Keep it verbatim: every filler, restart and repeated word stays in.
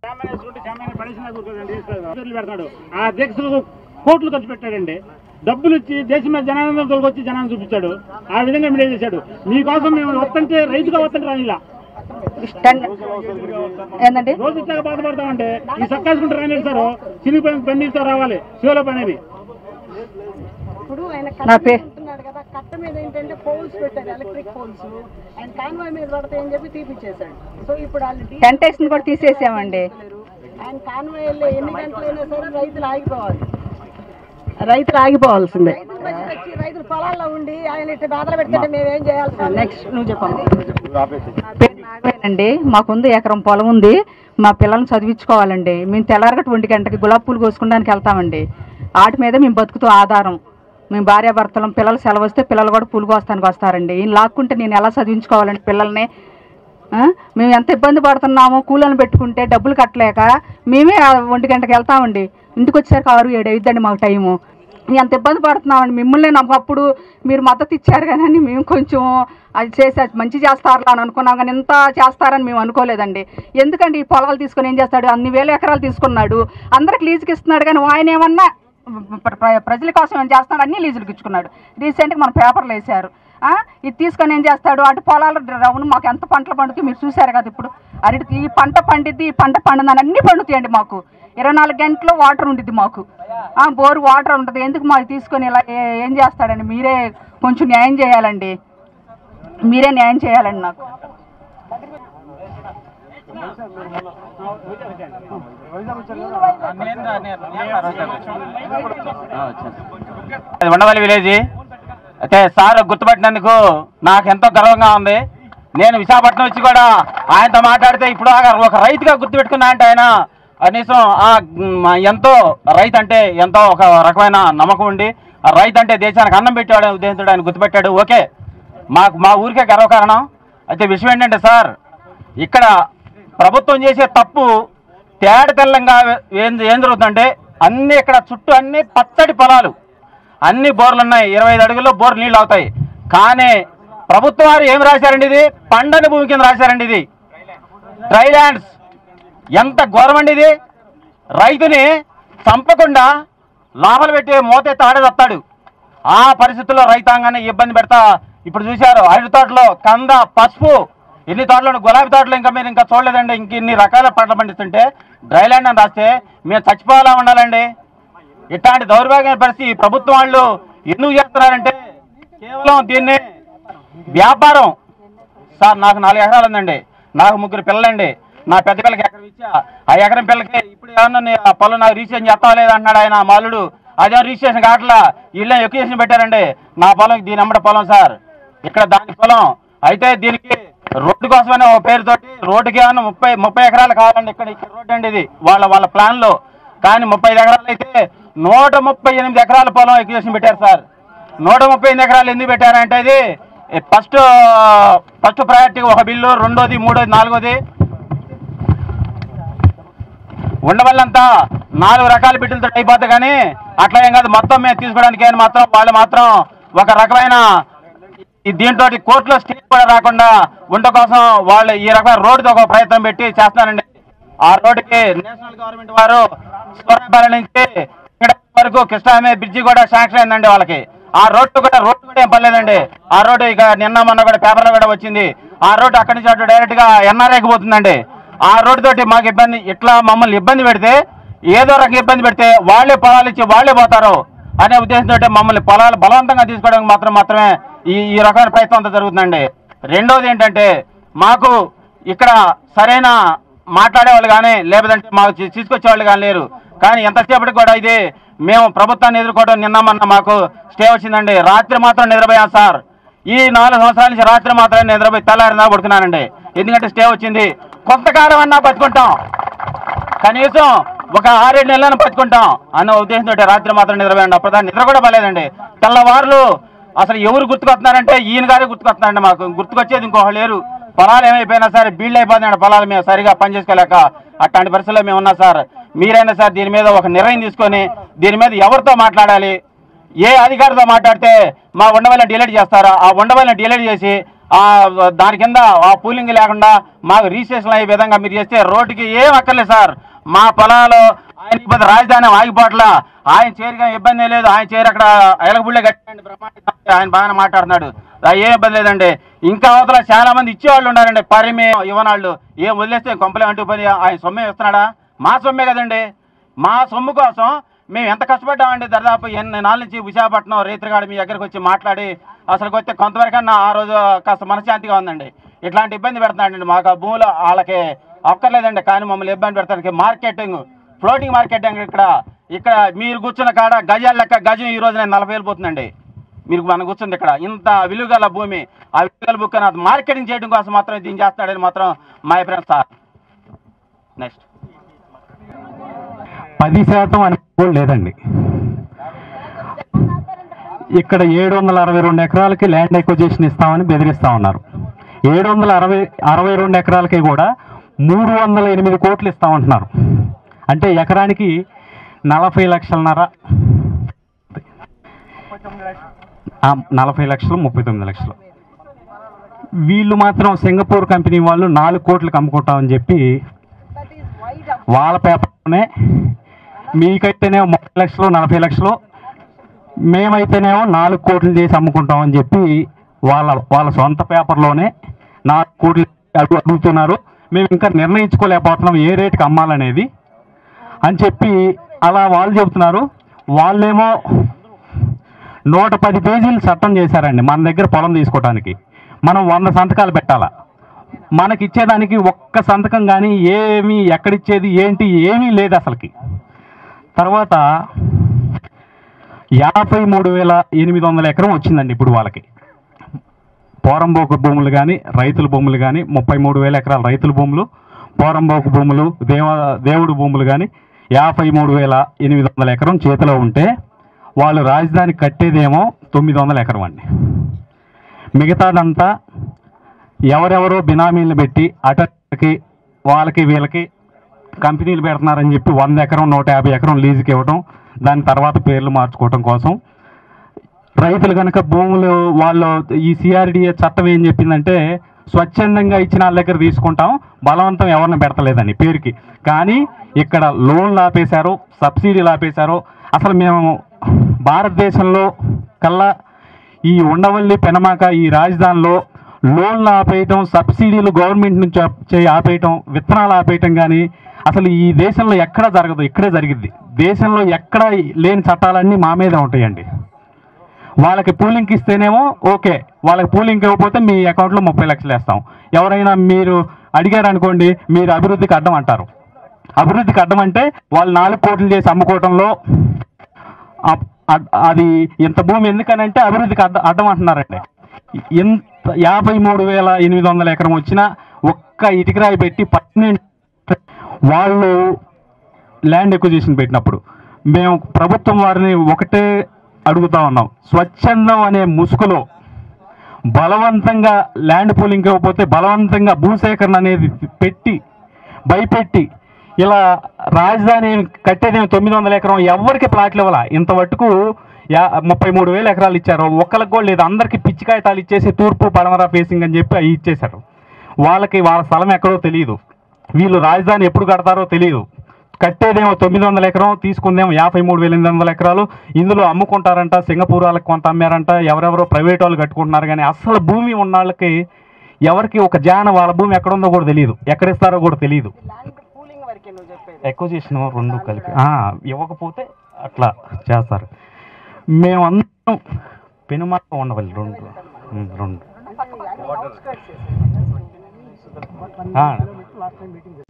పెడతాడు. ఆ అధ్యక్షులు కోట్లు ఖర్చు పెట్టాడండి. డబ్బులు ఇచ్చి దేశం మీద జనానందం తొలగొచ్చి జనాన్ని చూపించాడు. ఆ విధంగా మీడియా చేశాడు. మీకోసం మేము వస్తుంటే రైతుగా వస్తుంటే రానిలా ఏంటండి రోజు ఇచ్చాక బాధపడతామంటే ఈ సక్కాసుకుంటే రాలేదు సార్. చినిగిపోయిన బండితో రావాలి శివలో పని అది. ఇప్పుడు ఆయన కట్టుకుంటున్నాడు కదా, కట్ట మీద ఏంటంటే పోల్స్ పెట్టారు, ఎలక్ట్రిక్ పోల్స్. ఆయన కాన్వాయ్ మీద పడతాయని చెప్పి తీపిచ్చేశాడు. సో ఇప్పుడు వాళ్ళు టెంటేషన్ కూడా తీసేసామండి. ఆయన కాన్వాయ్ వెళ్ళి ఎన్ని గంటలైనా సరే రైతులు ఆగిపోవాలి, రైతులు ఆగిపోవాల్సిందే. రైతులు పొలాల్లో ఉండి ఆయన ఇట్లా బాధలు పెట్టుకుంటే మేమేం చేయాలి? నెక్స్ట్ నువ్వు చెప్పండి. నాగవేనండి, మాకుంది ఎకరం పొలం ఉంది. మా పిల్లల్ని చదివించుకోవాలండి. మేము తెల్లారగట్టు ఒంటి గంటకి గులాబీ పూలు కోసుకోవడానికి వెళ్తామండి. వాటి మీద మేము బతుకుతూ ఆధారం. మేము భార్యాభర్తలం. పిల్లలు సెలవు వస్తే పిల్లలు కూడా పూలు కోస్తానికి వస్తారండి. ఈయన లాక్కుంటే నేను ఎలా చదివించుకోవాలండి పిల్లల్ని? మేము ఎంత ఇబ్బంది పడుతున్నామో కూలీలను పెట్టుకుంటే డబ్బులు కట్టలేక మేమే ఒంటి గంటకి వెళ్తామండి. ఇంటికి వచ్చేసరికి ఆరు ఏడు అయిద్దండి మాకు టైము. ఎంత ఇబ్బంది పడుతున్నామండి. మిమ్మల్ని నాకు అప్పుడు మీరు మద్దతు ఇచ్చారు కానీ మేము కొంచెం అది చేసే మంచి చేస్తారు అని అనుకున్నాం కానీ ఇంత చేస్తారని మేము అనుకోలేదండి. ఎందుకంటే ఈ పొలాలు తీసుకొని ఏం చేస్తాడు? అన్ని వేల ఎకరాలు తీసుకున్నాడు, అందరికి లీజుకి ఇస్తున్నాడు. కానీ ఆయన ఏమన్నా ప్రజల కోసం ఏం చేస్తున్నాడు? అన్ని లీజులకు ఇచ్చుకున్నాడు. రీసెంట్గా మన పేపర్లు వేశారు. ఇది తీసుకొని ఏం చేస్తాడు? అటు పొలాలు రౌను మాకు ఎంత పంటలు పండుతాయి మీరు చూశారు కదా. ఇప్పుడు అరటి ఈ పంట పండిద్ది, ఈ పంట పండుదని అన్నీ పండుతాయండి. మాకు ఇరవై నాలుగు గంటలు వాటర్ ఉండిద్ది. మాకు బోరు వాటర్ ఉంటుంది. ఎందుకు మాకు తీసుకొని ఇలా ఏం చేస్తాడండి? మీరే కొంచెం న్యాయం చేయాలండి. మీరే న్యాయం చేయాలండి నాకు. ఉండవల్లి విలేజ్ అయితే సార్ గుర్తుపట్టినందుకు నాకు ఎంతో గర్వంగా ఉంది. నేను విశాఖపట్నం వచ్చి కూడా ఆయనతో మాట్లాడితే ఇప్పుడు ఒక రైతుగా గుర్తుపెట్టుకున్నా అంటే ఆయన కనీసం ఎంతో రైతు అంటే ఎంతో ఒక రకమైన నమ్మకం ఉండి రైతు అంటే దేశానికి అన్నం పెట్టాడు ఉద్దేశంతో ఆయన గుర్తుపెట్టాడు. ఓకే, మాకు మా ఊరికే గర్వకారణం. అయితే విషయం ఏంటంటే సార్, ఇక్కడ ప్రభుత్వం చేసే తప్పు తేడ తెల్లంగా ఏం ఏం జరుగుతుందంటే అన్ని ఇక్కడ చుట్టూ అన్ని పచ్చడి పొలాలు, అన్ని బోర్లు ఉన్నాయి. ఇరవై ఐదు అడుగుల్లో బోర్లు నీళ్ళు అవుతాయి. కానీ ప్రభుత్వం వారు ఏం రాశారండి? ఇది పండని భూమి కింద రాశారండి. ఇది డ్రై ల్యాండ్స్. ఎంత ఘోరమండి ఇది! రైతుని చంపకుండా లాభాలు పెట్టి మోతే తాడేదత్తాడు. ఆ పరిస్థితుల్లో రైతాంగాన్ని ఇబ్బంది పెడతా ఇప్పుడు చూశారు. అరటి తోటలో కంద, పసుపు, ఎన్ని తోటలు, గులాబీ తోటలు ఇంకా మీరు ఇంకా చూడలేదండి. ఇంక ఇన్ని రకాల పంటలు పండిస్తుంటే డ్రై ల్యాండ్ అని రాస్తే మేము చచ్చిపోవాలా ఉండాలండి. ఇట్లాంటి దౌర్భాగ్య పరిస్థితి ప్రభుత్వం వాళ్ళు ఎందుకు చేస్తున్నారంటే కేవలం దీన్ని వ్యాపారం. సార్ నాకు నాలుగు ఎకరాలు ఉందండి, నాకు ముగ్గురు పిల్లలండి. నా పెద్ద పిల్లకి ఎకరం ఇచ్చా, ఆ ఎకరం పిల్లకి ఇప్పుడు ఏమన్నా ఆ పొలం నాకు రిజిస్ట్రేషన్ చేస్తావా లేదా అంటున్నాడు ఆయన మాలుడు. అదే రిజిస్ట్రేషన్ కావట్లా, ఇళ్ళ ఎక్విజేషన్ పెట్టారండి. నా పొలం దీని అమ్మడ పొలం సార్, ఇక్కడ దాని పొలం. అయితే దీనికి రోడ్డు కోసమనే ఒక పేరుతోటి రోడ్డుకి ఏమన్నా ముప్పై ముప్పై ఎకరాలు కావాలండి. ఇక్కడ ఇక్కడ రోడ్డు అండి ఇది వాళ్ళ వాళ్ళ ప్లాన్లో. కానీ ముప్పై ఐదు ఎకరాలు అయితే నూట ముప్పై ఎనిమిది ఎకరాల పొలం ఎక్విజేషన్ పెట్టారు సార్. నూట ముప్పై ఎనిమిది ఎకరాలు ఎందుకు పెట్టారంటే ఇది ఫస్ట్ ఫస్ట్ ప్రయారిటీ ఒక బిల్లు, రెండోది, మూడోది, నాలుగోది ఉండవల్లంతా నాలుగు రకాల బిడ్డలతో అయిపోతుంది. కానీ అట్లా ఏం కాదు, మొత్తం మేము తీసుకోవడానికి అని మాత్రం వాళ్ళు మాత్రం ఒక రకమైన దీంతో కోర్టులో స్టే కూడా రాకుండా ఉండ కోసం వాళ్ళు ఈ రకమైన రోడ్డుతో ఒక ప్రయత్నం పెట్టి చేస్తానండి. ఆ రోడ్డుకి నేషనల్ గవర్నమెంట్ వారు సూర్యాపేట నుంచి వరకు కృష్ణా బ్రిడ్జి కూడా శాంక్షన్ అయిందండి వాళ్ళకి. ఆ రోడ్డు కూడా రోడ్డు కూడా ఏం పర్లేదండి. ఆ రోడ్డు ఇక నిన్న మొన్న కూడా పేపర్లో కూడా వచ్చింది. ఆ రోడ్డు అక్కడి నుంచి అటు డైరెక్ట్ గా ఎన్ఆర్ఐకి పోతుందండి. ఆ రోడ్డు తోటి మాకు ఇబ్బంది, ఇట్లా మమ్మల్ని ఇబ్బంది పెడితే ఏదో రకం ఇబ్బంది పెడితే వాళ్ళే పొలాలు ఇచ్చి వాళ్ళే పోతారు అనే ఉద్దేశంతో మమ్మల్ని పొలాలు బలవంతంగా తీసుకోవడానికి మాత్రం మాత్రమే ఈ ఈ రకమైన ప్రయత్నం అంతా జరుగుతుందండి. రెండోది ఏంటంటే మాకు ఇక్కడ సరైన మాట్లాడేవాళ్ళు కానీ లేదంటే మాకు తీసుకొచ్చేవాళ్ళు కానీ లేరు. కానీ ఎంతసేపటికి కూడా ఇది మేము ప్రభుత్వాన్ని ఎదుర్కోవడం నిన్న మొన్న మాకు స్టే వచ్చిందండి. రాత్రి మాత్రం నిద్రపోయాం సార్. ఈ నాలుగు సంవత్సరాల నుంచి రాత్రి మాత్రం నిద్రపోయి తెల్లారినా పడుకున్నానండి. ఎందుకంటే స్టే వచ్చింది. కొంతకాలం అన్నా బతుకుంటాం, కనీసం ఒక ఆరేడు నెలలను బతుకుంటాం అన్న ఉద్దేశంతో రాత్రి మాత్రం నిద్రపోయండి. అప్పుడు దాన్ని నిద్ర కూడా పర్లేదండి. తెల్లవారులు అసలు ఎవరు గుర్తుకొస్తున్నారంటే ఈయన గారే గుర్తుకొస్తున్నారండి. మాకు గుర్తుకొచ్చేది ఇంకొకళ్ళు లేరు. పొలాలు ఏమైపోయినా సరే బీళ్ళు అయిపోతున్నాడు పొలాలు, మేము సరిగా పని చేసుకోలేక అట్లాంటి పరిస్థితుల్లో మేము ఉన్నాం సార్. మీరైనా సార్ దీని మీద ఒక నిర్ణయం తీసుకొని దీని మీద ఎవరితో మాట్లాడాలి, ఏ అధికారితో మాట్లాడితే మా ఉండవల్లిని డిలీట్ చేస్తారో ఆ ఉండవల్లిని డిలీట్ చేసి దాని కింద ఆ పూలింగ్ లేకుండా మాకు రిజిస్ట్రేషన్ అయ్యే విధంగా మీరు చేస్తే రోడ్డుకి ఏం అక్కర్లేదు సార్. మా పొలాలు ఆయన ఇబ్బంది, రాజధాని ఆగిపోట్ల ఆయన చేరిగా ఇబ్బంది లేదు. ఆయన చేరి అక్కడ ఎలగబుళ్ళే కట్టండి బ్రహ్మాండ, ఆయన బాగానే మాట్లాడుతున్నాడు, ఏం ఇబ్బంది లేదండి. ఇంకా అవతల చాలా మంది ఇచ్చేవాళ్ళు ఉన్నారండి, పరిమే ఇవ్వనాళ్ళు. ఏం వదిలేస్తే కొంపలే అంటూ పని ఆయన సొమ్మే ఇస్తున్నాడా? మా సొమ్మే కదండి. మా సొమ్ము కోసం మేము ఎంత కష్టపడ్డామండి. దాదాపు ఎన్ని నాలుగు నుంచి విశాఖపట్నం రైతుగాడు మీ దగ్గరకు వచ్చి మాట్లాడి అసలు వస్తే కొంతవరకన్నా ఆ రోజు కాస్త మనశ్శాంతిగా ఉందండి. ఇట్లాంటి ఇబ్బంది పెడుతున్నాడండి మాకు ఆ భూములు వాళ్ళకి అక్కర్లేదండి, కానీ మమ్మల్ని ఇబ్బంది పెడతానికి మార్కెటింగ్, ఫ్లోటింగ్ మార్కెటింగ్. ఇక్కడ ఇక్కడ మీరు కూర్చున్న కాడ గజాల లెక్క గజం ఈ రోజు నేను నలభై వేలు పోతుందండి. మీరు మనం కూర్చుంది ఇక్కడ ఇంత విలువగల భూమి, ఆ విలువగల బుక్ మార్కెటింగ్ చేయడం కోసం మాత్రం దీన్ని చేస్తాడని మాత్రం మా అభిప్రాయం సార్. నెక్స్ట్ పది శాతం అని లేదండి. ఇక్కడ ఏడు వందల అరవై రెండు ఎకరాలకి ల్యాండ్ ఎక్విజిషన్ ఇస్తామని బెదిరిస్తా ఉన్నారు. ఏడు వందల అరవై అరవై రెండు ఎకరాలకి కూడా మూడు వందల ఎనిమిది కోట్లు ఇస్తామంటున్నారు. అంటే ఎకరానికి నలభై లక్షలన్నర, నలభై లక్షలు ముప్పై తొమ్మిది లక్షలు. వీళ్ళు మాత్రం సింగపూర్ కంపెనీ వాళ్ళు నాలుగు కోట్లకు అమ్ముకుంటామని చెప్పి వాళ్ళ పేపర్లోనే, మీకైతేనేమో ముప్పై లక్షలు నలభై లక్షలు, మేమైతేనేమో నాలుగు కోట్లు చేసి అమ్ముకుంటామని చెప్పి వాళ్ళ వాళ్ళ సొంత పేపర్లోనే నాలుగు కోట్లు అడుగు అడుగుతున్నారు. మేము ఇంకా నిర్ణయించుకోలేకపోతున్నాం ఏ రేటుకి అమ్మాలనేది అని చెప్పి అలా వాళ్ళు చెబుతున్నారు. వాళ్ళేమో నూట పది పేజీలు చట్టం చేశారండి మన దగ్గర పొలం తీసుకోవడానికి. మనం వంద సంతకాలు పెట్టాలా, మనకి ఇచ్చేదానికి ఒక్క సంతకం కానీ ఏమి, ఎక్కడిచ్చేది ఏంటి ఏమీ లేదు అసలుకి. తర్వాత యాభై మూడు వేల ఎనిమిది వందల ఎకరం వచ్చిందండి ఇప్పుడు వాళ్ళకి. పోరంబోకు భూములు కానీ రైతుల భూములు కానీ ముప్పై మూడు వేల ఎకరాల రైతుల భూములు, పోరంబోకు భూములు దేవ దేవుడు భూములు కానీ యాభై మూడు వేల ఎనిమిది వందల ఎకరం చేతిలో ఉంటే వాళ్ళు రాజధాని కట్టేదేమో తొమ్మిది వందల ఎకరం అండి. మిగతాదంతా ఎవరెవరో బినామీలను పెట్టి అటకి వాళ్ళకి వీళ్ళకి కంపెనీలు పెడుతున్నారని చెప్పి వంద ఎకరం నూట యాభై ఎకరం లీజుకి ఇవ్వటం, దాని తర్వాత పేర్లు మార్చుకోవటం కోసం. రైతులు కనుక భూములు వాళ్ళు ఈ సిఆర్డిఏ చట్టం ఏం చెప్పిందంటే స్వచ్ఛందంగా ఇచ్చిన వాళ్ళ దగ్గర తీసుకుంటాం, బలవంతం ఎవరిని పెడతలేదని పేరుకి. కానీ ఇక్కడ లోన్లు ఆపేశారు, సబ్సిడీలు ఆపేశారు. అసలు మేము భారతదేశంలో కల్లా ఈ ఉండవల్లి పెనమాక ఈ రాజధానిలో లోన్లు ఆపేయటం, సబ్సిడీలు గవర్నమెంట్ నుంచి చేయి ఆపేయటం, విత్తనాలు ఆపేయటం కానీ అసలు ఈ దేశంలో ఎక్కడ జరగదు, ఇక్కడే జరిగిద్ది. దేశంలో ఎక్కడ లేని చట్టాలన్నీ మా మీదే ఉంటాయండి. వాళ్ళకి పూలింగ్కి ఇస్తేనేమో ఓకే, వాళ్ళకి పూలింగ్ ఇవ్వకపోతే మీ అకౌంట్లో ముప్పై లక్షలు వేస్తాం. ఎవరైనా మీరు అడిగారు అనుకోండి, మీరు అభివృద్ధికి అడ్డం అంటారు. అభివృద్ధికి అడ్డం అంటే వాళ్ళు నాలుగు కోట్లు చేసి అమ్ముకోవటంలో అది ఇంత భూమి ఎందుకనంటే అభివృద్ధికి అడ్డ అడ్డం అంటున్నారండి. ఎంత యాభై మూడు వేల ఎనిమిది వందల ఎకరం వచ్చినా ఒక్క ఇటుకరాయి పెట్టి పన్నెండు వాళ్ళు ల్యాండ్ ఎక్విజిషన్ పెట్టినప్పుడు మేము ప్రభుత్వం వారిని ఒకటే అడుగుతా ఉన్నాం, స్వచ్ఛందం అనే ముసుగులో బలవంతంగా ల్యాండ్ పూలింగ్ ఇవ్వకపోతే బలవంతంగా భూసేకరణ అనేది పెట్టి భయపెట్టి ఇలా రాజధాని కట్టేదేమో తొమ్మిది వందల ఎకరం ఎవరికి ప్లాట్లు ఇవ్వాల. ఇంతవరకు యా ముప్పై మూడు వేల ఎకరాలు ఇచ్చారు, ఒక్కరికి కూడా లేదు. అందరికీ పిచ్చి కాగితాలు ఇచ్చేసి తూర్పు పడమర ఫేసింగ్ అని చెప్పి అవి ఇచ్చేశారు. వాళ్ళకి వాళ్ళ స్థలం ఎక్కడో తెలియదు, వీళ్ళు రాజధాని ఎప్పుడు కడతారో తెలియదు. కట్టేదేమో తొమ్మిది వందల ఎకరం, తీసుకుందేమో యాభై మూడు వేల ఎనిమిది వందల ఎకరాలు. ఇందులో అమ్ముకుంటారంట, సింగపూర్ వాళ్ళకి కొంత అమ్మారంట, ఎవరెవరో ప్రైవేట్ వాళ్ళు కట్టుకుంటున్నారు. కానీ అసలు భూమి ఉన్న వాళ్ళకి ఎవరికి ఒక జాన వాళ్ళ భూమి ఎక్కడుందో కూడా తెలియదు, ఎక్కడిస్తారో కూడా తెలియదు. ఎక్విజిషన్ రెండు కలిపి ఇవ్వకపోతే అట్లా చేస్తారు. మేమందరం పెనుమాట ఉండవాలి రెండు రెండు